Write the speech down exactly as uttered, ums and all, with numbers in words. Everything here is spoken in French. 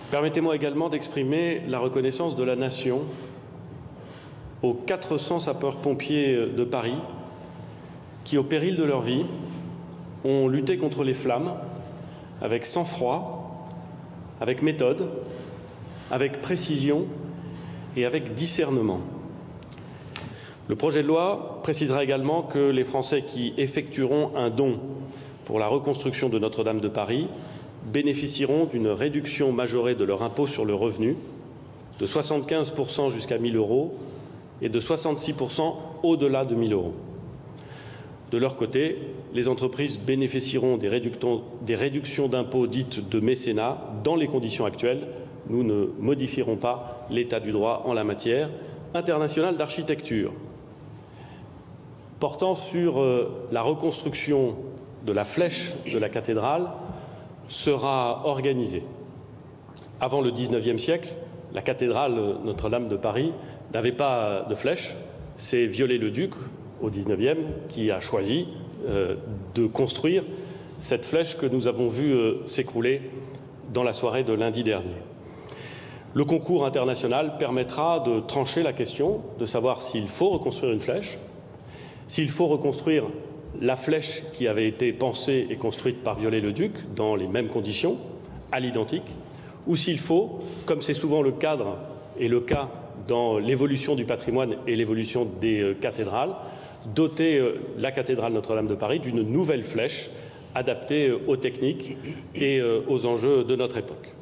Permettez-moi également d'exprimer la reconnaissance de la Nation aux quatre cents sapeurs-pompiers de Paris qui, au péril de leur vie, ont lutté contre les flammes avec sang-froid, avec méthode, avec précision et avec discernement. Le projet de loi précisera également que les Français qui effectueront un don pour la reconstruction de Notre-Dame de Paris bénéficieront d'une réduction majorée de leur impôt sur le revenu de soixante-quinze pour cent jusqu'à mille euros et de soixante-six pour cent au-delà de mille euros. De leur côté, les entreprises bénéficieront des, réductions, des réductions d'impôts dites de mécénat dans les conditions actuelles. Nous ne modifierons pas l'état du droit en la matière. International d'architecture, portant sur la reconstruction de la flèche de la cathédrale, sera organisée. Avant le dix-neuvième siècle, la cathédrale Notre-Dame de Paris n'avait pas de flèche. C'est Viollet-le-Duc, au dix-neuvième, qui a choisi euh, de construire cette flèche que nous avons vue euh, s'écrouler dans la soirée de lundi dernier. Le concours international permettra de trancher la question, de savoir s'il faut reconstruire une flèche, s'il faut reconstruire la flèche qui avait été pensée et construite par Viollet-le-Duc dans les mêmes conditions, à l'identique, ou s'il faut, comme c'est souvent le cadre et le cas dans l'évolution du patrimoine et l'évolution des euh, cathédrales, doter euh, la cathédrale Notre-Dame de Paris d'une nouvelle flèche adaptée euh, aux techniques et euh, aux enjeux de notre époque.